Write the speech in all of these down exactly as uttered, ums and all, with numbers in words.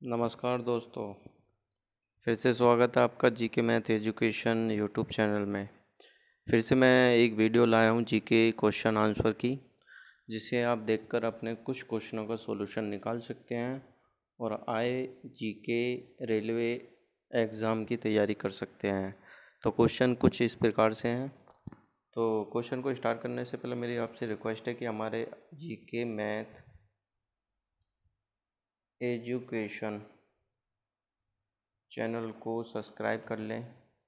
नमस्कार दोस्तों, फिर से स्वागत है आपका जी के मैथ एजुकेशन यूट्यूब चैनल में। फिर से मैं एक वीडियो लाया हूँ जी के क्वेश्चन आंसर की, जिसे आप देखकर अपने कुछ क्वेश्चनों का सॉल्यूशन निकाल सकते हैं और आए जी के रेलवे एग्ज़ाम की तैयारी कर सकते हैं। तो क्वेश्चन कुछ इस प्रकार से हैं। तो क्वेश्चन को स्टार्ट करने से पहले मेरी आपसे रिक्वेस्ट है कि हमारे जी के मैथ एजुकेशन चैनल को सब्सक्राइब कर लें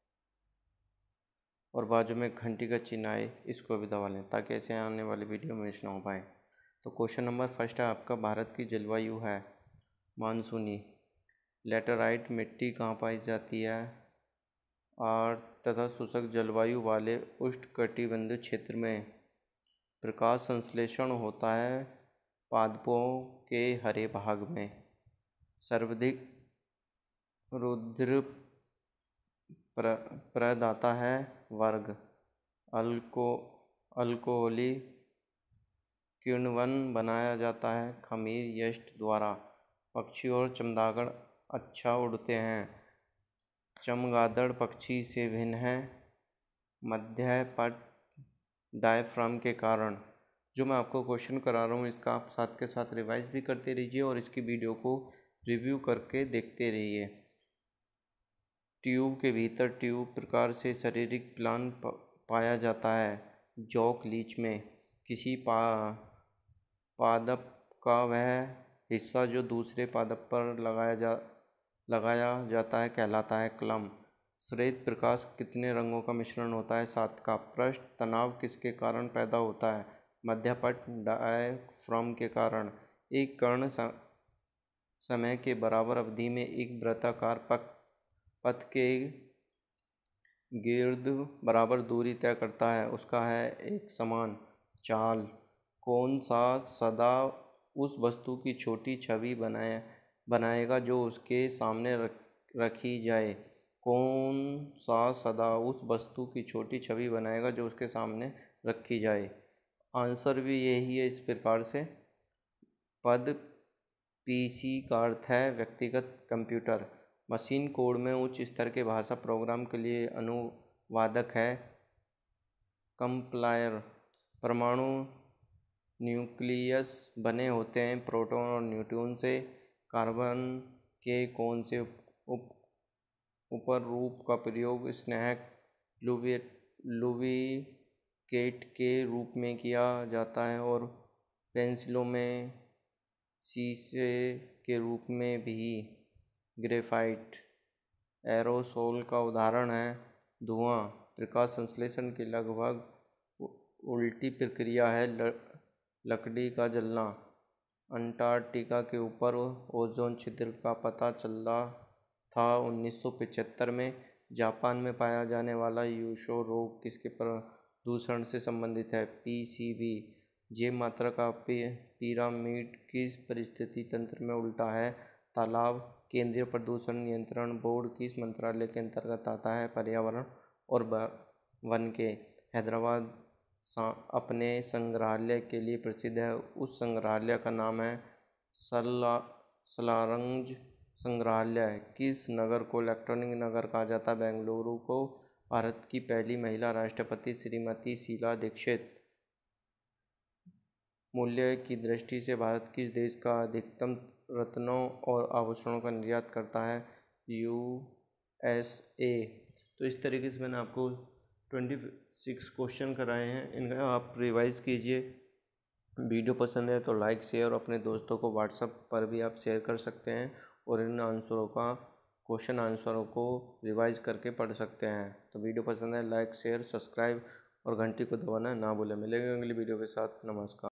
और बाजू में घंटी का चिन्ह आए इसको भी दबा लें ताकि ऐसे आने वाली वीडियो मिस ना हो पाए। तो क्वेश्चन नंबर फर्स्ट है आपका, भारत की जलवायु है मानसूनी। लेटराइट मिट्टी कहाँ पाई जाती है? आर्द्र तथा शुष्क जलवायु वाले उष्णकटिबंधीय क्षेत्र में। प्रकाश संश्लेषण होता है पादपों के हरे भाग में। सर्वाधिक रुधिर प्र प्रदाता है वर्ग। अल्को अल्कोहली किण्वन बनाया जाता है खमीर यष्ट द्वारा। पक्षी और चमगादड़ अच्छा उड़ते हैं। चमगादड़ पक्षी से भिन्न है मध्य पट डायफ्राम के कारण। जो मैं आपको क्वेश्चन करा रहा हूँ इसका आप साथ के साथ रिवाइज भी करते रहिए और इसकी वीडियो को रिव्यू करके देखते रहिए। ट्यूब के भीतर ट्यूब प्रकार से शारीरिक प्लान पाया जाता है जौक लीच में। किसी पा पादप का वह हिस्सा जो दूसरे पादप पर लगाया जा लगाया जाता है कहलाता है कलम। श्वेत प्रकाश कितने रंगों का मिश्रण होता है? सात का। पृष्ठ तनाव किसके कारण पैदा होता है? मध्यपट डायफ्राम के कारण। एक कर्ण समय के बराबर अवधि में एक वृत्ताकार पथ पथ के गिर्द बराबर दूरी तय करता है, उसका है एक समान चाल। कौन सा सदा उस वस्तु की छोटी छवि बनाए बनाएगा जो उसके सामने रख, रखी जाए? कौन सा सदा उस वस्तु की छोटी छवि बनाएगा जो उसके सामने रखी जाए? आंसर भी यही है इस प्रकार से। पद पीसी का अर्थ है व्यक्तिगत कंप्यूटर। मशीन कोड में उच्च स्तर के भाषा प्रोग्राम के लिए अनुवादक है कंपाइलर। परमाणु न्यूक्लियस बने होते हैं प्रोटॉन और न्यूट्रॉन से। कार्बन के कौन से उप उपर रूप का प्रयोग स्नेहक लुब्रिकेट के रूप में किया जाता है और पेंसिलों में शीशे के रूप में भी? ग्रेफाइट। एरोसोल का उदाहरण है धुआं। प्रकाश संश्लेषण की लगभग उल्टी प्रक्रिया है लकड़ी का जलना। अंटार्कटिका के ऊपर ओजोन छिद्र का पता चला था उन्नीस सौ पचहत्तर में। जापान में पाया जाने वाला यूशो रोग किसके प्रदूषण से संबंधित है? पीसीबी। जैव मात्रा का पिरामिड किस परिस्थिति तंत्र में उल्टा है? तालाब। केंद्रीय प्रदूषण नियंत्रण बोर्ड किस मंत्रालय के अंतर्गत आता है? पर्यावरण और वन के। हैदराबाद अपने संग्रहालय के लिए प्रसिद्ध है, उस संग्रहालय का नाम है सला सलारंज संग्रहालय। किस नगर को इलेक्ट्रॉनिक नगर कहा जाता है? बेंगलुरु को। भारत की पहली महिला राष्ट्रपति श्रीमती शीला दीक्षित। मूल्य की दृष्टि से भारत किस देश का अधिकतम रत्नों और आभूषणों का निर्यात करता है? यूएसए। तो इस तरीके से मैंने आपको छब्बीस क्वेश्चन कराए हैं, इनका आप रिवाइज कीजिए। वीडियो पसंद है तो लाइक शेयर और अपने दोस्तों को व्हाट्सएप पर भी आप शेयर कर सकते हैं और इन आंसरों का क्वेश्चन आंसरों को रिवाइज करके पढ़ सकते हैं। तो वीडियो पसंद है लाइक शेयर सब्सक्राइब और घंटी को दबाना ना भूलें। मिलेंगे अगली वीडियो के साथ। नमस्कार।